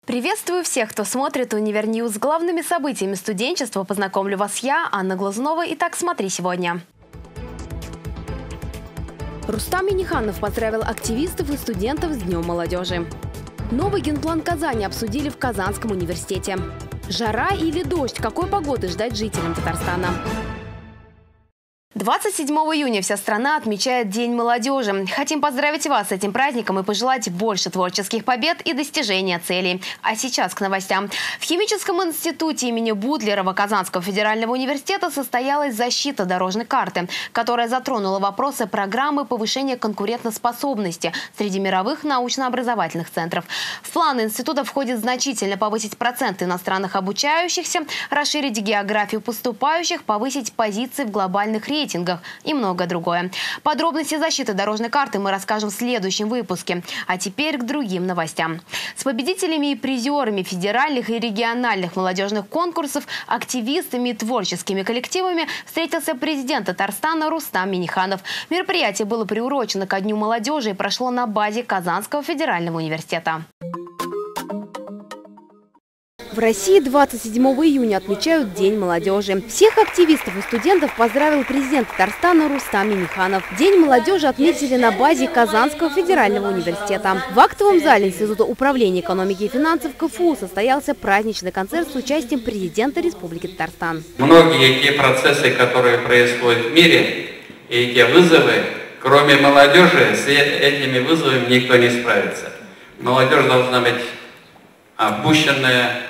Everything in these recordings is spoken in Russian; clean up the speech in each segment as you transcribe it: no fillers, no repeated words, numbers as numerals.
Приветствую всех, кто смотрит Универньюз. С главными событиями студенчества познакомлю вас я, Анна Глазунова. Итак, смотри сегодня. Рустам Минниханов поздравил активистов и студентов с Днем молодежи. Новый генплан Казани обсудили в Казанском университете. Жара или дождь? Какой погоды ждать жителям Татарстана? 27 июня вся страна отмечает День молодежи. Хотим поздравить вас с этим праздником и пожелать больше творческих побед и достижения целей. А сейчас к новостям. В Химическом институте имени Бутлерова Казанского федерального университета состоялась защита дорожной карты, которая затронула вопросы программы повышения конкурентоспособности среди мировых научно-образовательных центров. В планы института входит значительно повысить процент иностранных обучающихся, расширить географию поступающих, повысить позиции в глобальных рейтингах и многое другое. Подробности защиты дорожной карты мы расскажем в следующем выпуске. А теперь к другим новостям. С победителями и призерами федеральных и региональных молодежных конкурсов, активистами и творческими коллективами встретился президент Татарстана Рустам Минниханов. Мероприятие было приурочено ко Дню молодежи и прошло на базе Казанского федерального университета. В России 27 июня отмечают День молодежи. Всех активистов и студентов поздравил президент Татарстана Рустам Минниханов. День молодежи отметили на базе Казанского федерального университета. В актовом зале Института управления экономики и финансов КФУ состоялся праздничный концерт с участием президента Республики Татарстан. Многие те процессы, которые происходят в мире, и те вызовы, кроме молодежи, с этими вызовами никто не справится. Молодежь должна быть опущенная,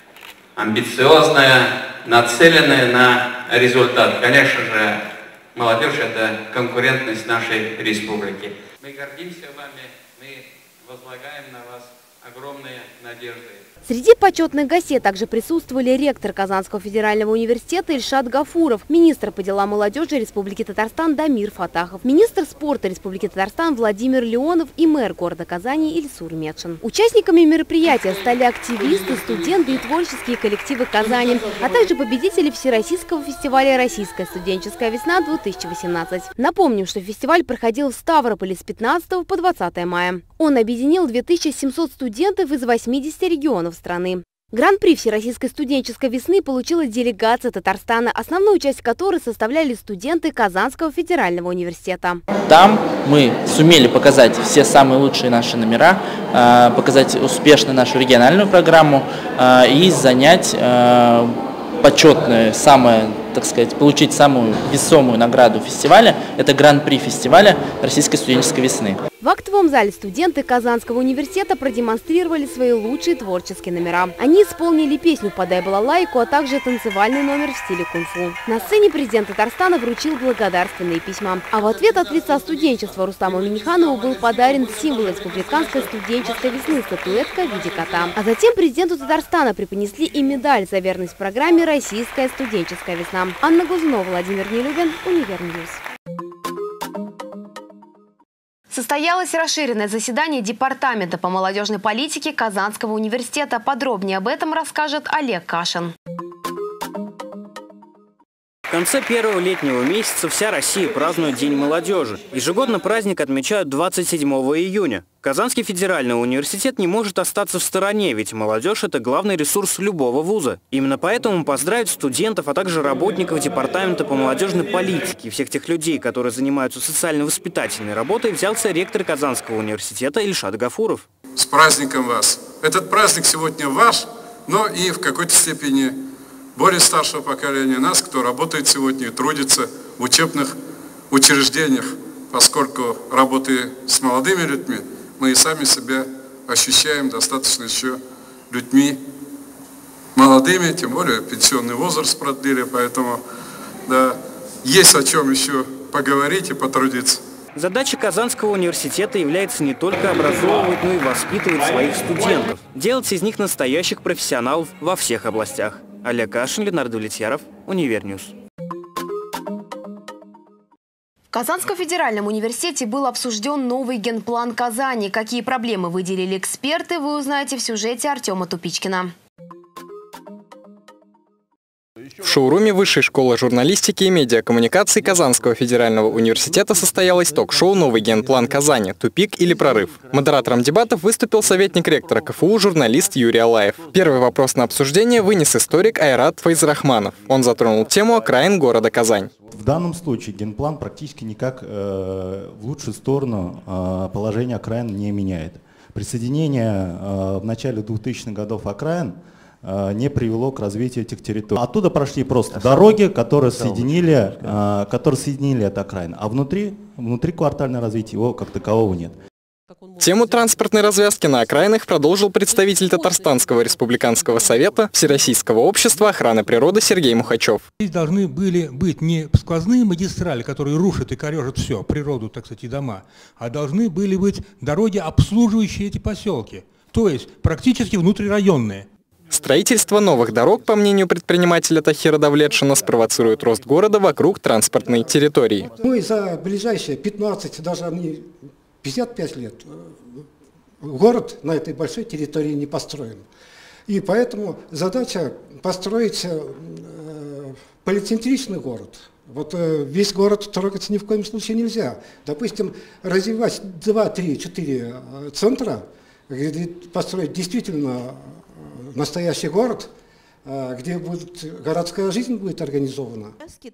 амбициозная, нацеленная на результат. Конечно же, молодежь – это конкурентность нашей республики. Мы гордимся вами, мы возлагаем на вас огромные надежды. Среди почетных гостей также присутствовали ректор Казанского федерального университета Ильшат Гафуров, министр по делам молодежи Республики Татарстан Дамир Фатахов, министр спорта Республики Татарстан Владимир Леонов и мэр города Казани Ильсур Медшин. Участниками мероприятия стали активисты, студенты и творческие коллективы Казани, а также победители Всероссийского фестиваля «Российская студенческая весна-2018». Напомним, что фестиваль проходил в Ставрополе с 15 по 20 мая. Он объединил 2700 студентов из 80 регионов страны. Гран-при Всероссийской студенческой весны получила делегация Татарстана, основную часть которой составляли студенты Казанского федерального университета. Там мы сумели показать все самые лучшие наши номера, показать успешно нашу региональную программу и занять почетную, так сказать, получить самую весомую награду фестиваля. Это гран-при фестиваля Российской студенческой весны. В актовом зале студенты Казанского университета продемонстрировали свои лучшие творческие номера. Они исполнили песню «Подай балалайку», а также танцевальный номер в стиле кунг-фу. На сцене президент Татарстана вручил благодарственные письма. А в ответ от лица студенчества Рустаму Минниханову был подарен символ республиканской студенческой весны – статуэтка в виде кота. А затем президенту Татарстана преподнесли и медаль за верность программе «Российская студенческая весна». Анна Глазунова, Владимир Нелюбин, Универньюз. Состоялось расширенное заседание Департамента по молодежной политике Казанского университета. Подробнее об этом расскажет Олег Кашин. В конце первого летнего месяца вся Россия празднует День молодежи. Ежегодно праздник отмечают 27 июня. Казанский федеральный университет не может остаться в стороне, ведь молодежь – это главный ресурс любого вуза. Именно поэтому поздравить студентов, а также работников Департамента по молодежной политике и всех тех людей, которые занимаются социально-воспитательной работой, взялся ректор Казанского университета Ильшат Гафуров. С праздником вас! Этот праздник сегодня ваш, но и в какой-то степени более старшего поколения нас, кто работает сегодня и трудится в учебных учреждениях, поскольку работая с молодыми людьми, мы и сами себя ощущаем достаточно еще людьми молодыми, тем более пенсионный возраст продлили, поэтому да, есть о чем еще поговорить и потрудиться. Задача Казанского университета является не только образовывать, но и воспитывать своих студентов, делать из них настоящих профессионалов во всех областях. Олег Кашин, Леонард Влетьяров, Универньюз. В Казанском федеральном университете был обсужден новый генплан Казани. Какие проблемы выделили эксперты, вы узнаете в сюжете Артема Тупичкина. В шоуруме Высшей школы журналистики и медиакоммуникаций Казанского федерального университета состоялось ток-шоу «Новый генплан Казани. Тупик или прорыв?». Модератором дебатов выступил советник ректора КФУ, журналист Юрий Алаев. Первый вопрос на обсуждение вынес историк Айрат Файзрахманов. Он затронул тему окраин города Казань. В данном случае генплан практически никак в лучшую сторону положение окраин не меняет. Присоединение в начале 2000-х годов окраин не привело к развитию этих территорий. Оттуда прошли просто дороги, которые соединили это окраин, а внутри квартальное развитие его как такового нет. Тему транспортной развязки на окраинах продолжил представитель Татарстанского республиканского совета Всероссийского общества охраны природы Сергей Мухачев. Здесь должны были быть не сквозные магистрали, которые рушат и корежат все, природу, так сказать, и дома, а должны были быть дороги, обслуживающие эти поселки, то есть практически внутрирайонные. Строительство новых дорог, по мнению предпринимателя Тахира Давлетшина, спровоцирует рост города вокруг транспортной территории. Мы за ближайшие 15, даже 55 лет город на этой большой территории не построен. И поэтому задача построить полицентричный город. Вот весь город трогать ни в коем случае нельзя. Допустим, развивать 2, 3, 4 центра, где построить действительно настоящий город, где городская жизнь будет организована.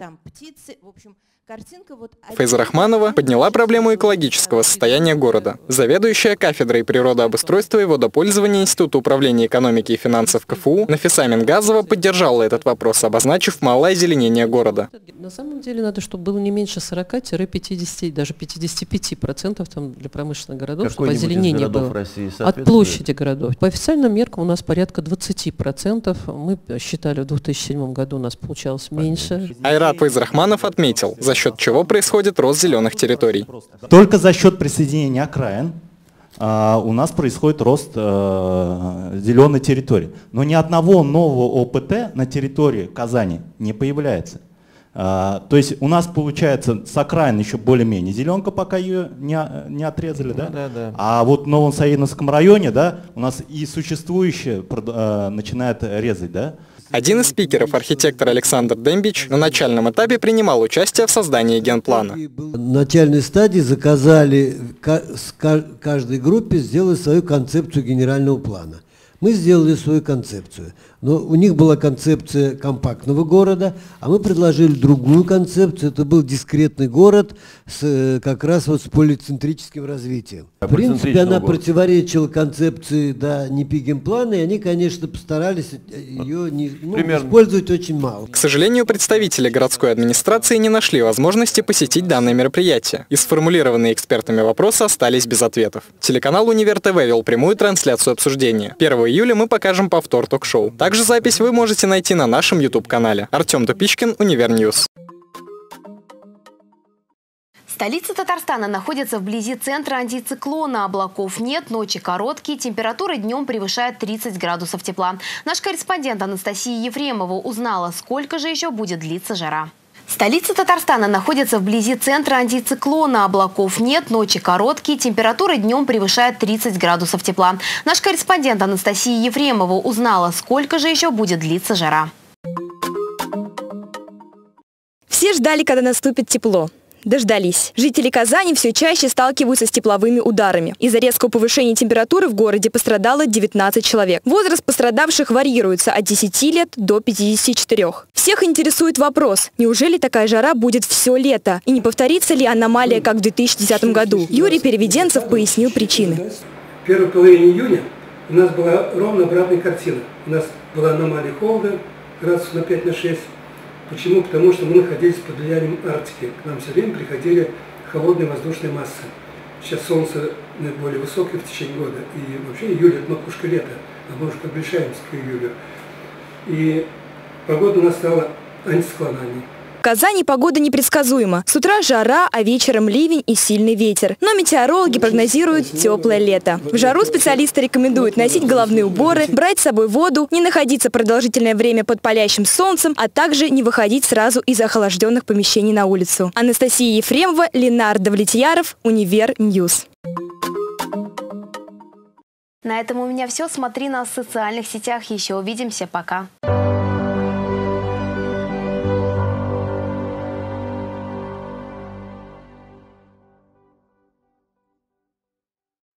Файзрахманова подняла проблему экологического состояния города. Заведующая кафедрой природообустройства и водопользования Института управления экономики и финансов КФУ Нафиса Мингазова поддержала этот вопрос, обозначив малое озеленение города. На самом деле надо, чтобы было не меньше 40-50, даже 55% там для промышленных городов, чтобы озеленение было от площади городов. По официальным меркам у нас порядка 20%. Мы считали, в 2007 году у нас получалось меньше. Айрат Файзрахманов отметил, за счет чего происходит рост зеленых территорий. Только за счет присоединения окраин у нас происходит рост зеленой территории. Но ни одного нового ОПТ на территории Казани не появляется. То есть у нас получается с окраин еще более-менее зеленка, пока ее не отрезали, да? А вот в Новом Саидовском районе, да, у нас и существующее начинает резать, да? Один из спикеров, архитектор Александр Дембич, на начальном этапе принимал участие в создании генплана. На начальной стадии заказали каждой группе сделать свою концепцию генерального плана. Мы сделали свою концепцию, но у них была концепция компактного города, а мы предложили другую концепцию. Это был дискретный город как раз вот с полицентрическим развитием. В принципе, она противоречила концепции НИПИ генплана, и они, конечно, постарались ее использовать очень мало. К сожалению, представители городской администрации не нашли возможности посетить данное мероприятие, и сформулированные экспертами вопросы остались без ответов. Телеканал Универ ТВ вел прямую трансляцию обсуждения. 1 июля мы покажем повтор ток-шоу. Также запись вы можете найти на нашем YouTube-канале. Артем Тупичкин, Универньюз. Столица Татарстана находится вблизи центра антициклона. Облаков нет, ночи короткие, температура днем превышает 30 градусов тепла. Наш корреспондент Анастасия Ефремова узнала, сколько же еще будет длиться жара. Столица Татарстана находится вблизи центра антициклона. Облаков нет, ночи короткие, температура днем превышает 30 градусов тепла. Наш корреспондент Анастасия Ефремова узнала, сколько же еще будет длиться жара. Все ждали, когда наступит тепло. Дождались. Жители Казани все чаще сталкиваются с тепловыми ударами. Из-за резкого повышения температуры в городе пострадало 19 человек. Возраст пострадавших варьируется от 10 лет до 54. Всех интересует вопрос, неужели такая жара будет все лето? И не повторится ли аномалия, как в 2010 году? Юрий Переведенцев пояснил причины. В первой половине июня у нас была ровно обратная картина. У нас была аномалия холода, градусов на 5-6. Почему? Потому что мы находились под влиянием Арктики. К нам все время приходили холодные воздушные массы. Сейчас солнце наиболее высокое в течение года. И вообще июль – это макушка лета. А мы уже приближаемся к июлю. И погода у нас стала антициклональной. В Казани погода непредсказуема. С утра жара, а вечером ливень и сильный ветер. Но метеорологи прогнозируют теплое лето. В жару специалисты рекомендуют носить головные уборы, брать с собой воду, не находиться продолжительное время под палящим солнцем, а также не выходить сразу из охлажденных помещений на улицу. Анастасия Ефремова, Ленар Давлетьяров, Универньюз. На этом у меня все. Смотри нас в социальных сетях. Еще увидимся. Пока.